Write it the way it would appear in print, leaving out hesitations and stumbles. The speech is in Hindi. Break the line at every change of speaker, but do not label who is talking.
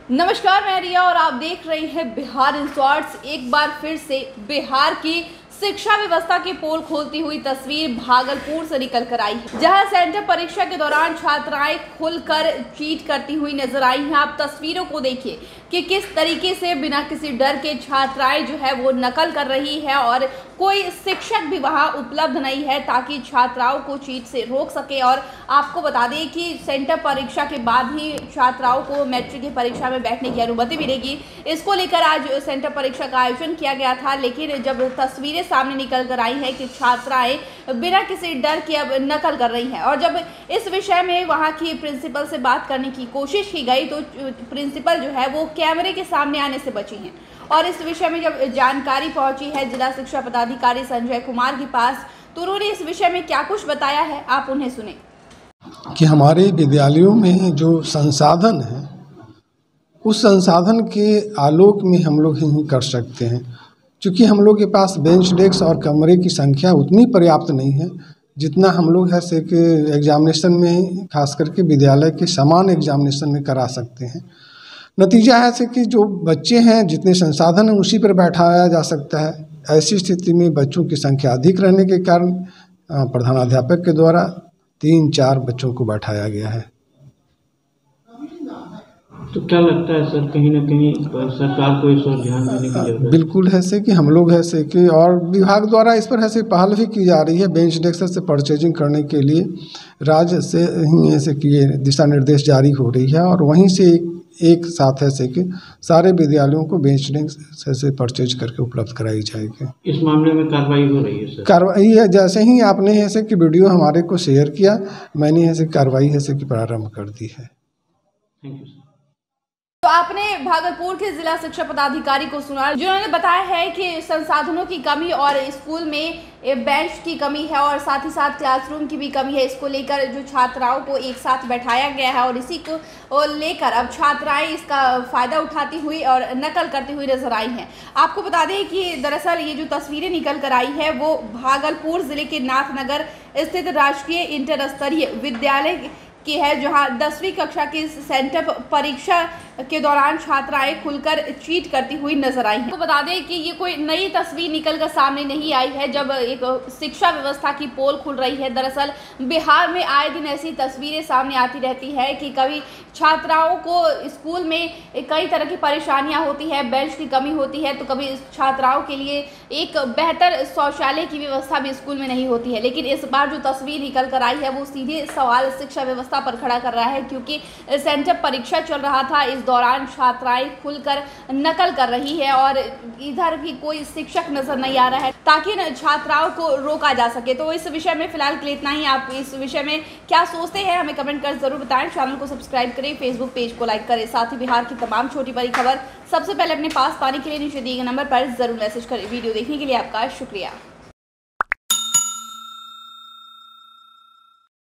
नमस्कार, मैं रिया और आप देख रहे हैं बिहार इन शॉर्ट्स। एक बार फिर से बिहार की शिक्षा व्यवस्था की पोल खोलती हुई तस्वीर भागलपुर से निकल कर आई है, जहां सेंटर परीक्षा के दौरान छात्राएं खुलकर चीट करती हुई नजर आई हैं। आप तस्वीरों को देखिए कि किस तरीके से बिना किसी डर के छात्राएं जो है वो नकल कर रही है और कोई शिक्षक भी वहां उपलब्ध नहीं है ताकि छात्राओं को चीट से रोक सके। और आपको बता दें कि सेंटर परीक्षा के बाद ही छात्राओं को मैट्रिक की परीक्षा में बैठने की अनुमति मिलेगी। इसको लेकर आज सेंटर परीक्षा का आयोजन किया गया था, लेकिन जब तस्वीरें सामने निकल कर आई है कि छात्राएं बिना किसी डर के अब नकल कर रही हैं और जब इस विषय में वहां की प्रिंसिपल से बात करने की कोशिश की गई तो प्रिंसिपल जो है वो कैमरे के सामने आने से बची हैं। और इस विषय में जब जानकारी पहुंची है जिला शिक्षा पदाधिकारी संजय कुमार के पास, तो उन्होंने इस विषय में क्या कुछ बताया है, आप उन्हें सुने।
कि हमारे विद्यालयों में जो संसाधन है उस संसाधन के आलोक में हम लोग ही कर सकते हैं, क्योंकि हम लोग के पास बेंच डेस्क और कमरे की संख्या उतनी पर्याप्त नहीं है जितना हम लोग है से कि एग्जामिनेशन में खास करके विद्यालय के समान एग्जामिनेशन में करा सकते हैं। नतीजा है से कि जो बच्चे हैं जितने संसाधन हैं उसी पर बैठाया जा सकता है। ऐसी स्थिति में बच्चों की संख्या अधिक रहने के कारण प्रधानाध्यापक के द्वारा 3-4 बच्चों को बैठाया गया है।
तो क्या लगता है सर, कहीं ना कहीं सरकार को इस ओर ध्यान देने की जरूरत है?
बिल्कुल है से कि हम लोग है से कि और विभाग द्वारा इस पर है से पहल भी की जा रही है। बेंच डेस्क से परचेजिंग करने के लिए राज्य से ही ऐसे किए दिशा निर्देश जारी हो रही है और वहीं से एक साथ है से कि सारे विद्यालयों को बेंच डेस्क से परचेज करके उपलब्ध कराई जाएगी।
इस मामले में कार्रवाई हो रही है सर?
कार्रवाई है, जैसे ही आपने ऐसे कि वीडियो हमारे को शेयर किया, मैंने ऐसे कार्रवाई ऐसे कि प्रारंभ कर दी है।
Thank you sir.
तो आपने भागलपुर के जिला शिक्षा पदाधिकारी को सुना, जिन्होंने बताया है कि संसाधनों की कमी और स्कूल में बेंच की कमी है और साथ ही साथ क्लासरूम की भी कमी है। इसको लेकर जो छात्राओं को एक साथ बैठाया गया है और इसी को लेकर अब छात्राएं इसका फ़ायदा उठाती हुई और नकल करती हुई नजर आई हैं। आपको बता दें कि दरअसल ये जो तस्वीरें निकल कर आई है वो भागलपुर ज़िले के नाथनगर स्थित राजकीय इंटर स्तरीय विद्यालय की है, जहां 10वीं कक्षा की सेंटर परीक्षा के दौरान छात्राएं खुलकर चीट करती हुई नजर आई हैं। तो बता दें कि ये कोई नई तस्वीर निकल कर सामने नहीं आई है जब एक शिक्षा व्यवस्था की पोल खुल रही है। दरअसल बिहार में आए दिन ऐसी तस्वीरें सामने आती रहती है कि कभी छात्राओं को स्कूल में कई तरह की परेशानियां होती है, बेंच की कमी होती है, तो कभी छात्राओं के लिए एक बेहतर शौचालय की व्यवस्था भी स्कूल में नहीं होती है। लेकिन इस बार जो तस्वीर निकल कर आई है वो सीधे सवाल शिक्षा व्यवस्था पर खड़ा कर रहा है, क्योंकि सेंटर परीक्षा चल रहा था। इस दौरान छात्राएं खुलकर नकल कर रही है और इधर भी कोई शिक्षक नजर नहीं आ रहा है ताकि छात्राओं को रोका जा सके। तो इस विषय में फिलहाल के लिए इतना ही। आप इस विषय में क्या सोचते हैं हमें कमेंट कर जरूर बताएं। चैनल को सब्सक्राइब करें, फेसबुक पेज को लाइक करें, साथ ही बिहार की तमाम छोटी बड़ी खबर सबसे पहले अपने पास पाने के लिए नीचे दिए गए नंबर पर जरूर मैसेज करें। वीडियो देखने के लिए आपका शुक्रिया।